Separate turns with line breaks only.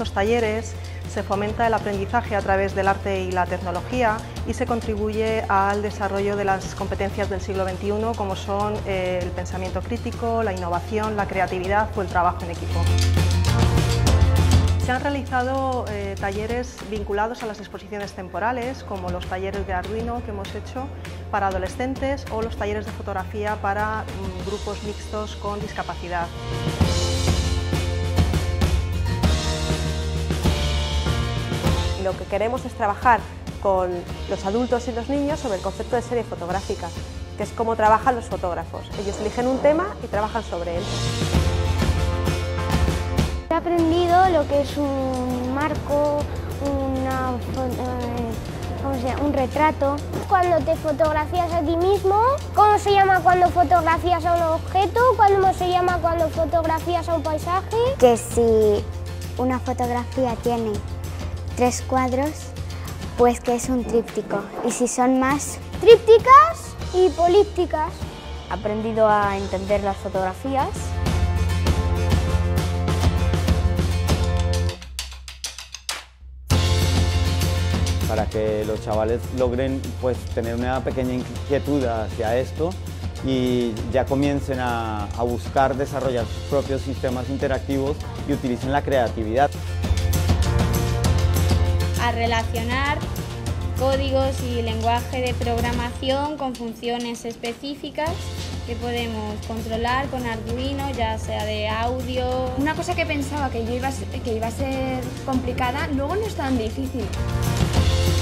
estos talleres se fomenta el aprendizaje a través del arte y la tecnología y se contribuye al desarrollo de las competencias del siglo XXI, como son el pensamiento crítico, la innovación, la creatividad o el trabajo en equipo. Se han realizado talleres vinculados a las exposiciones temporales, como los talleres de Arduino que hemos hecho para adolescentes o los talleres de fotografía para grupos mixtos con discapacidad.
Lo que queremos es trabajar con los adultos y los niños sobre el concepto de serie fotográfica, que es cómo trabajan los fotógrafos. Ellos eligen un tema y trabajan sobre él.
He aprendido lo que es un marco, un retrato. Cuando te fotografías a ti mismo, cómo se llama cuando fotografías a un objeto, cómo se llama cuando fotografías a un paisaje.
Que si una fotografía tiene 3 cuadros, pues que es un tríptico. Y si son más,
Trípticas y polípticas.
he aprendido a entender las fotografías.
Para que los chavales logren tener una pequeña inquietud hacia esto y ya comiencen a buscar desarrollar sus propios sistemas interactivos y utilicen la creatividad.
A relacionar códigos y lenguaje de programación con funciones específicas que podemos controlar con Arduino, ya sea de audio.
Una cosa que pensaba que iba a ser complicada, luego no es tan difícil.